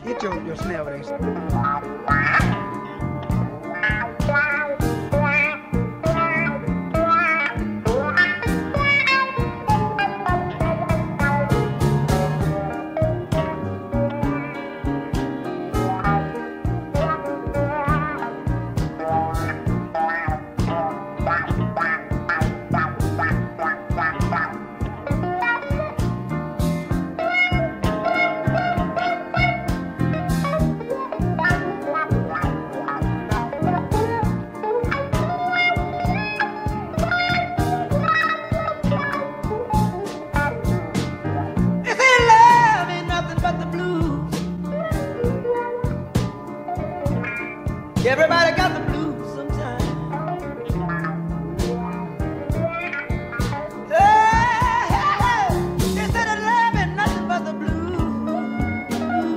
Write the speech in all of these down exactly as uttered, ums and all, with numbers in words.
Get your, your snare over there. Everybody got the blues sometimes. Hey, hey, hey. They said that love ain't nothing but the blues.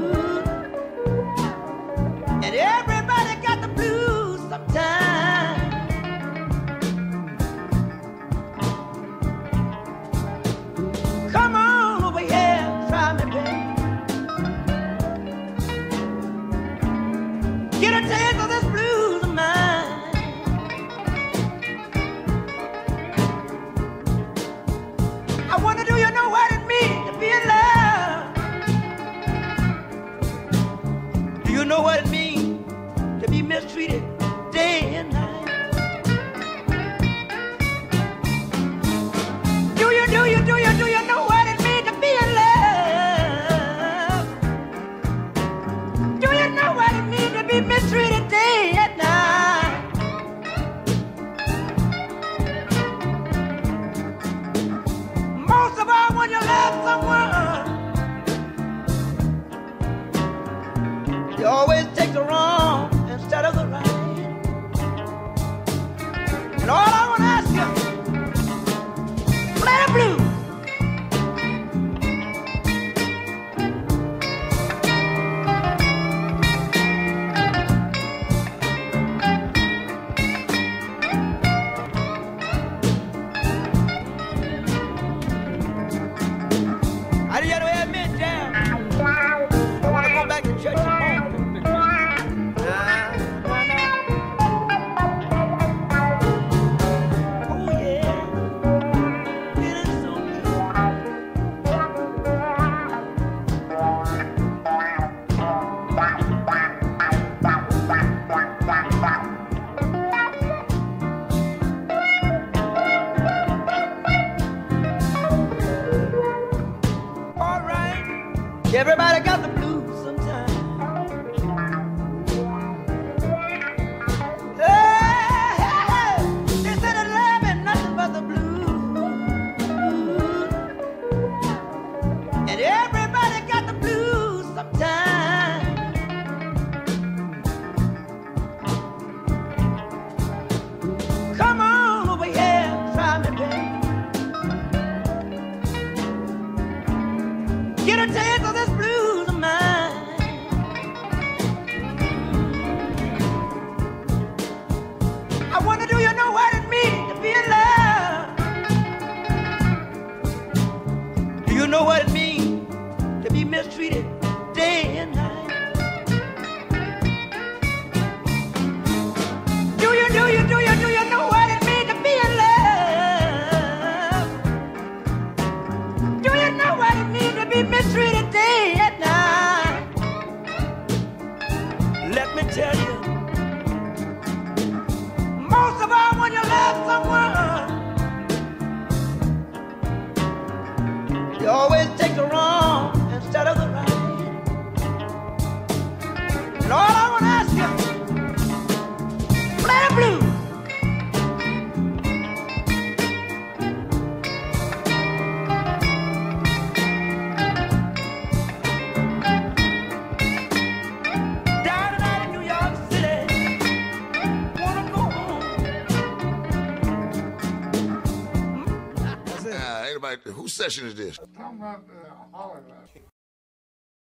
And everybody got the blues sometimes. Come on over here, try me, baby. Get a taste of this blues of mine. I wonder, do you know what it means to be in love? Do you know what it means to be mistreated day and night? Do you, do you, do you, do you know what it means to be in love? Do you know what it means to be mistreated day and night? Most of all, when you love someone, you always take the wrong instead of the right. And all I want to ask you, play the blues. I didn't have to admit, Jam. I want to go back to church tomorrow. Oh, yeah. Feeling so all right. Everybody got the blues sometimes. Hey, hey, hey. They said that love ain't nothing but the blues. And everybody got the blues sometimes. Come on over here, try me, baby. Get a taste of this blues of mine. I wonder, do you know what it means to be in love? Do you know what it means to be mistreated day and night? Do you, do you, do you, do you know what it means to be in love? Do you know what it means to be mistreated day and night? Let me tell you, most of all, when you love someone, you always take the wrong instead of the right. And all I want to ask you, play the blues. Down and out in New York City, wanna go home. Uh, anybody, whose session is this? Talking about the holiday.